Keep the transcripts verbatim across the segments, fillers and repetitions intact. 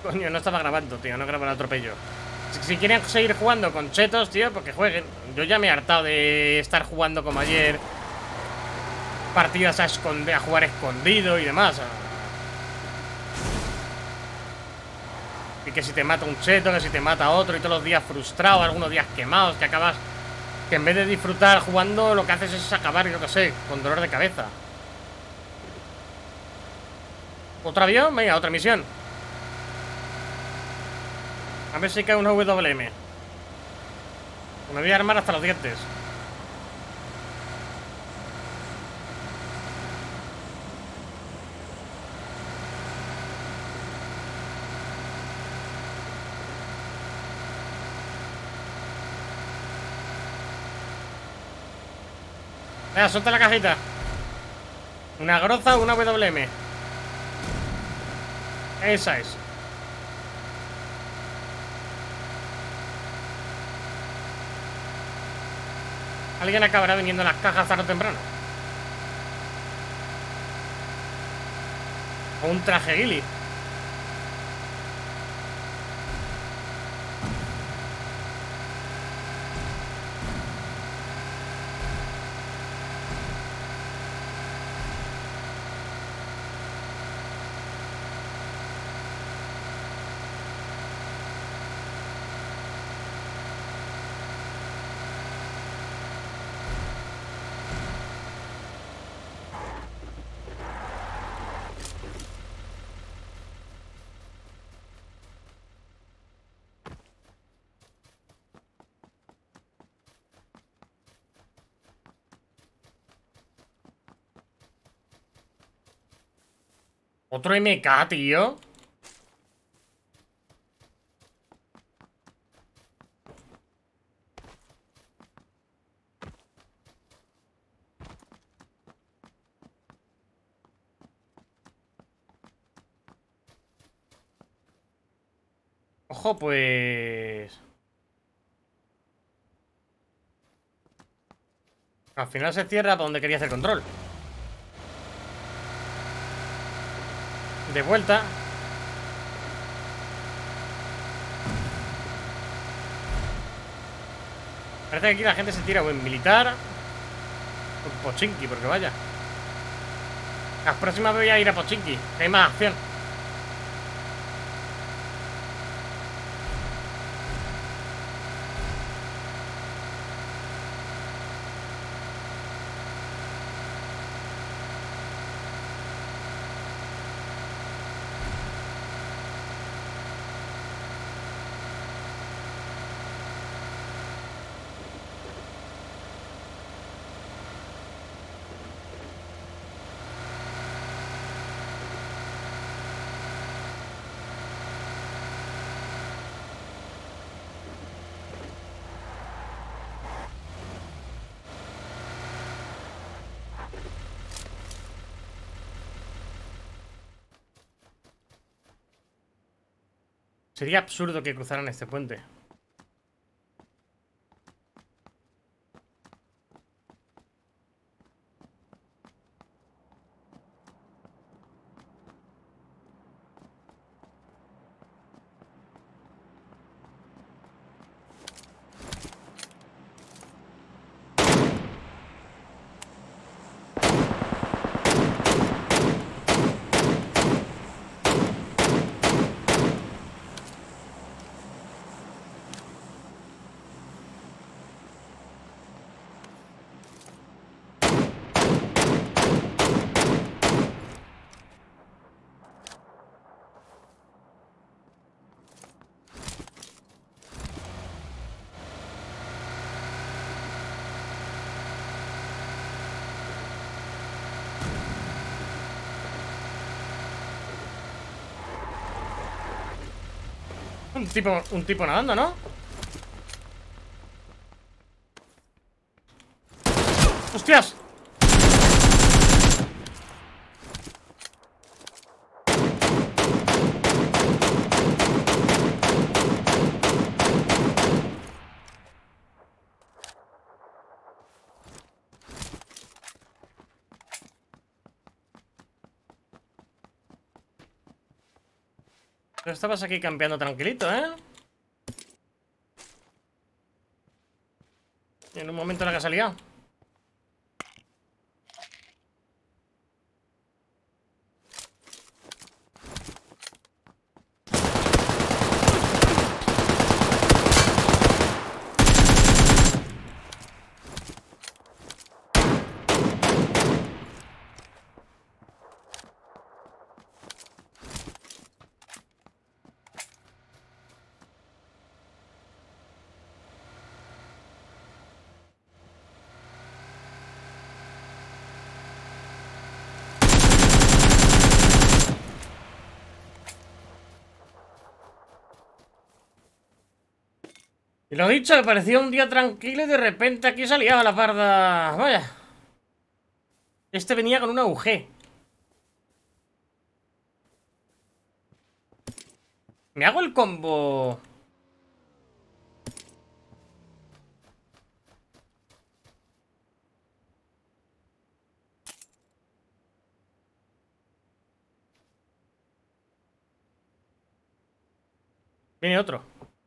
Coño, no estaba grabando, tío, no grabo el atropello. Si, si quieren seguir jugando con chetos, tío, porque jueguen. Yo ya me he hartado de estar jugando como ayer. Partidas a, esconder, a jugar escondido y demás. Y que si te mata un cheto, que si te mata otro, y todos los días frustrado, algunos días quemados, que acabas. Que en vez de disfrutar jugando, lo que haces es acabar, yo qué sé, con dolor de cabeza. ¿Otro avión? Venga, otra misión. A ver si cae una W M. Me voy a armar hasta los dientes. Venga, suelta la cajita. Una groza o una W M. Esa es. Alguien acabará viniendo a las cajas tarde o temprano. O un traje Gilly. Otro M K, tío. Ojo, pues... Al final se cierra para donde quería hacer control. De vuelta. Parece que aquí la gente se tira o en militar o en Pochinki, porque vaya. Las próximas voy a ir a Pochinki, que hay más acción. Sería absurdo que cruzaran este puente. Un tipo, un tipo nadando, ¿no? ¡Hostias! Tú estabas aquí campeando tranquilito, ¿eh? Y en un momento la que ha salido. Y lo dicho, me parecía un día tranquilo y de repente aquí salía la parda. Vaya. Este venía con una U G. Me hago el combo. Viene otro.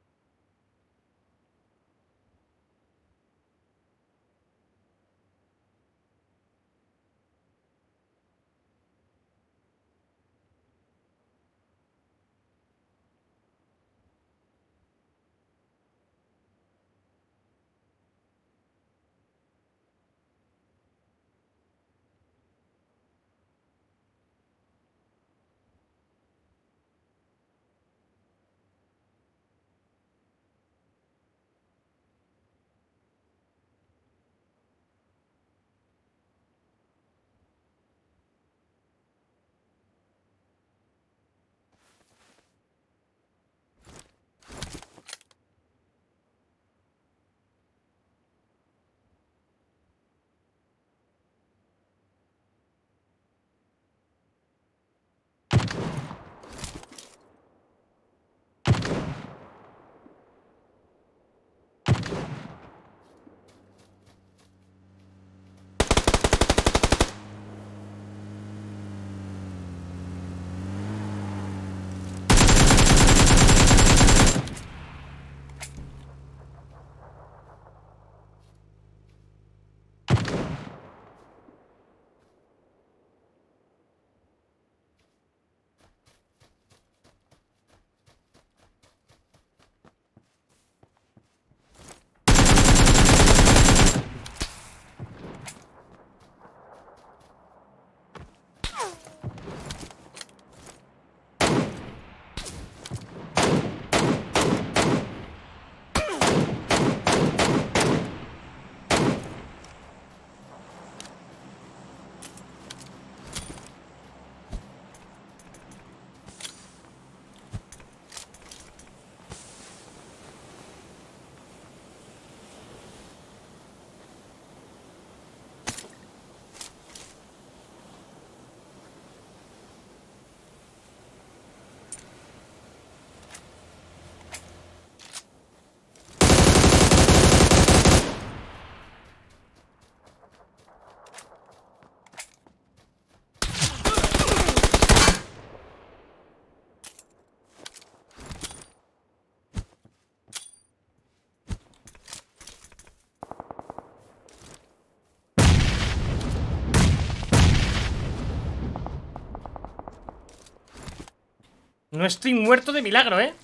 No estoy muerto de milagro, ¿eh?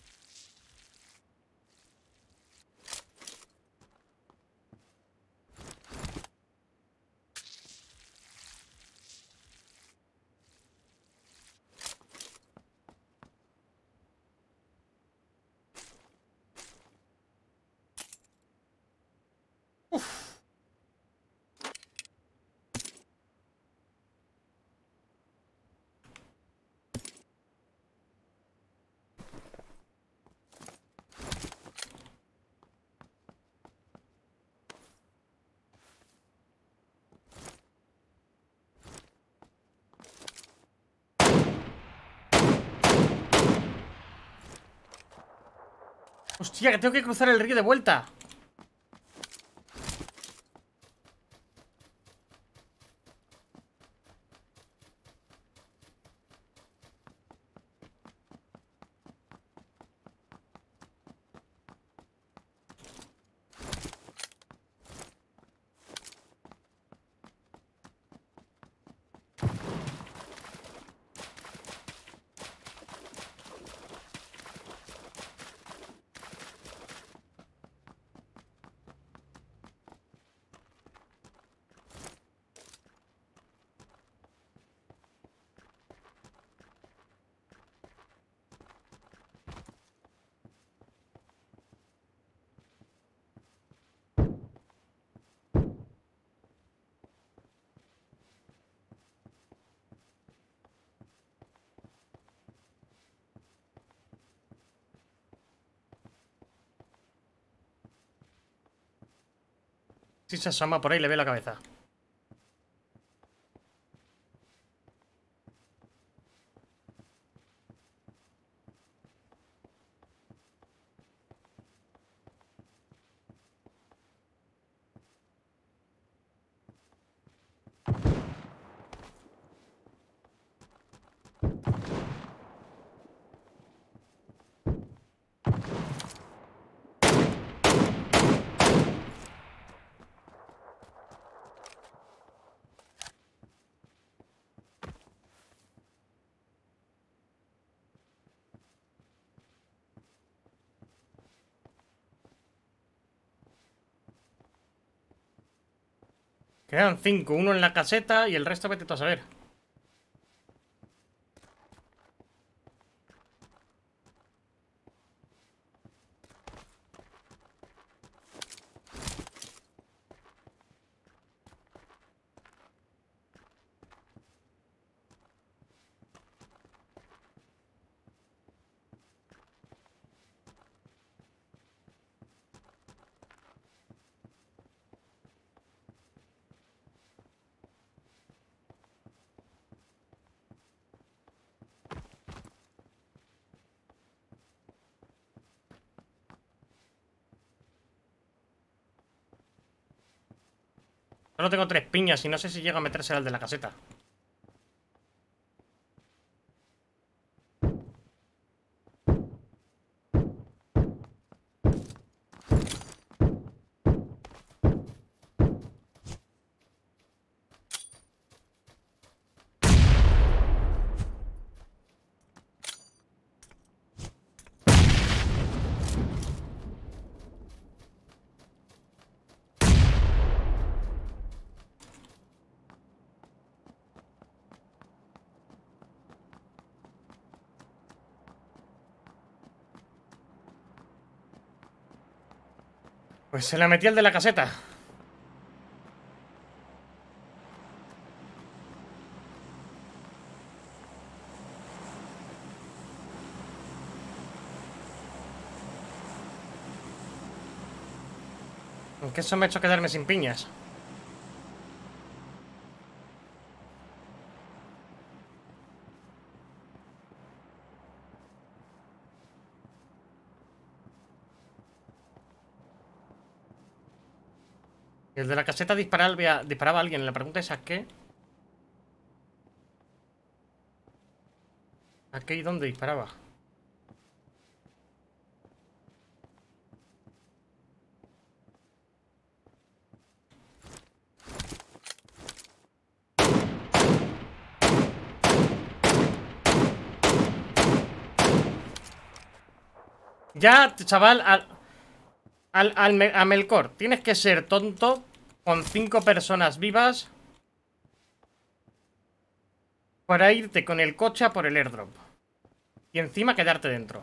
Hostia, que tengo que cruzar el río de vuelta. Si se asoma por ahí, le ve la cabeza. Quedan cinco, uno en la caseta y el resto vete tú a saber. Solo tengo tres piñas y no sé si llega a meterse al de la caseta. Pues se la metí al de la caseta. Aunque eso me ha hecho quedarme sin piñas. Y el de la caseta disparaba, disparaba a alguien. La pregunta es ¿a qué? ¿A qué y dónde disparaba? Ya, chaval, al, al, al, a Melkor, tienes que ser tonto con cinco personas vivas para irte con el coche a por el airdrop. Y encima quedarte dentro.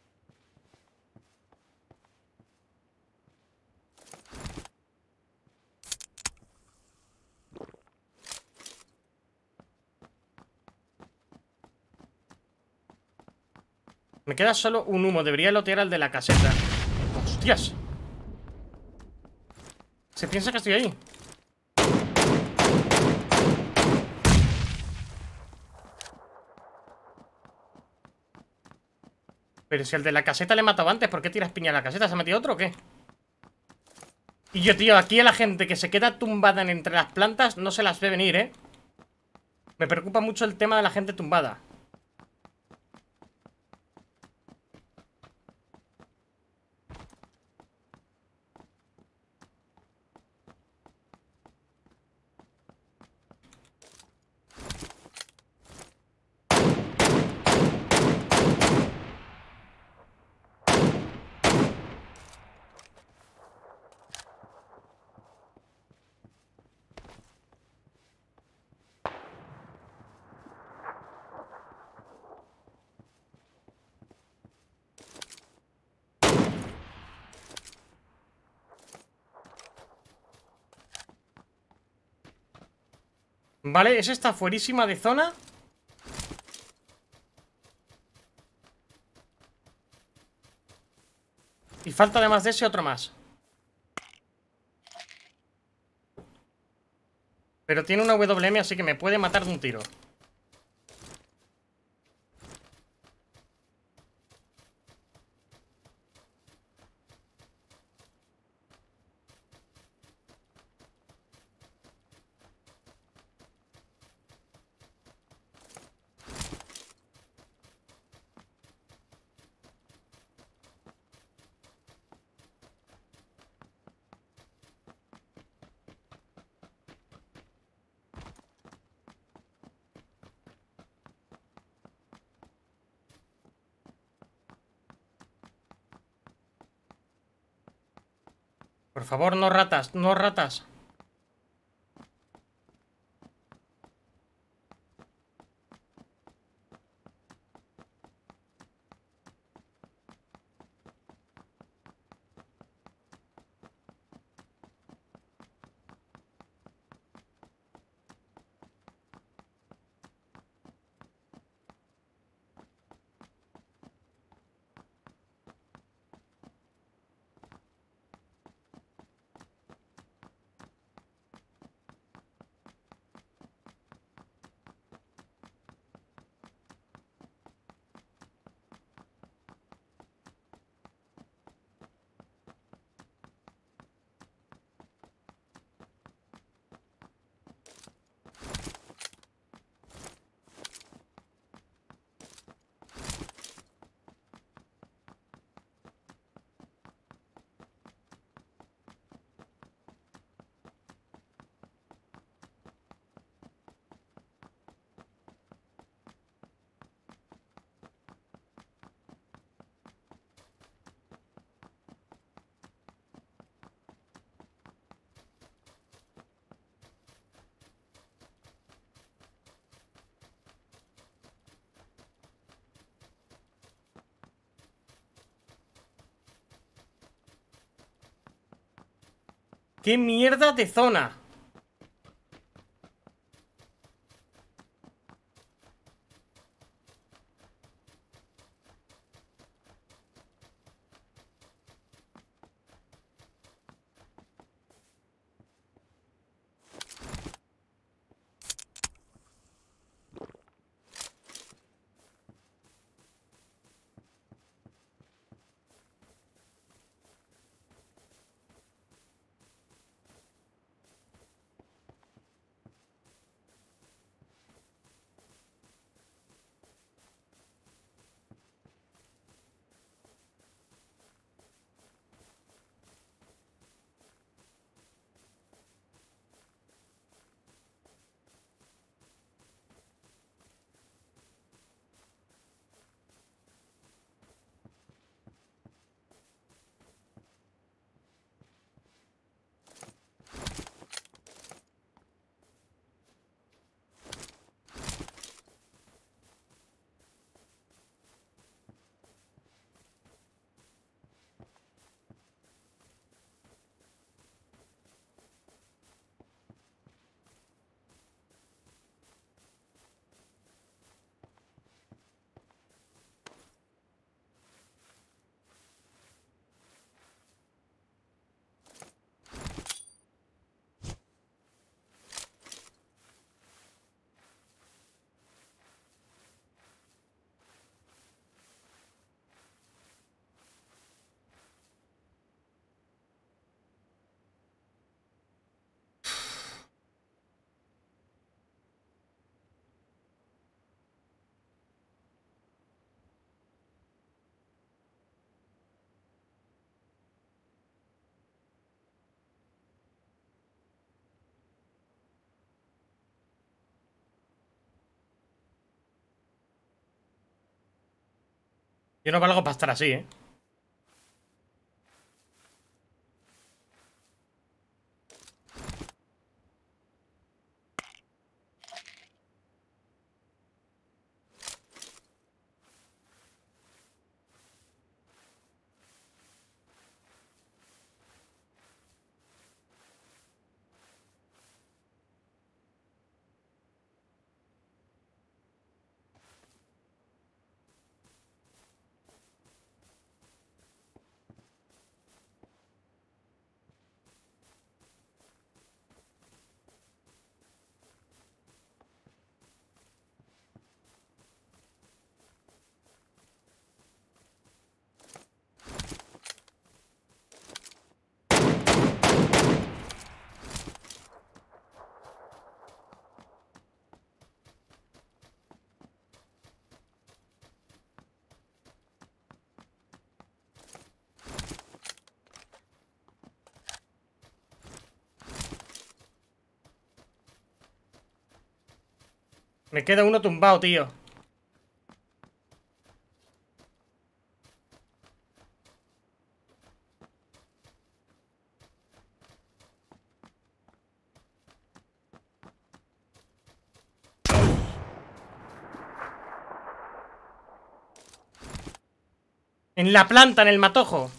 Me queda solo un humo. Debería lotear al de la caseta. ¡Hostias! Se piensa que estoy ahí. Pero si al de la caseta le he matado antes, ¿por qué tiras piña a la caseta? ¿Se ha metido otro o qué? Y yo, tío, aquí a la gente que se queda tumbada entre las plantas no se las ve venir, ¿eh? Me preocupa mucho el tema de la gente tumbada. Vale, ese está fuerísima de zona. Y falta además de ese otro más. Pero tiene una W M, así que me puede matar de un tiro. Por favor, no ratas, no ratas. ¡Qué mierda de zona! Yo no valgo para estar así, ¿eh? Me queda uno tumbado, tío. En la planta, en el matojo.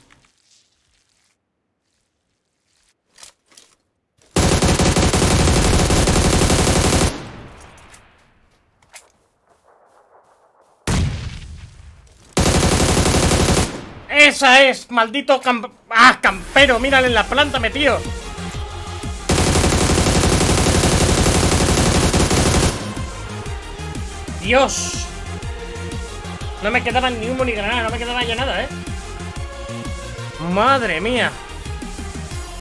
¡Esa es! ¡Maldito camp... ¡Ah, campero! ¡Mírale en la planta, metido! ¡Dios! No me quedaba ni humo ni granada, no me quedaba ya nada, ¿eh? ¡Madre mía!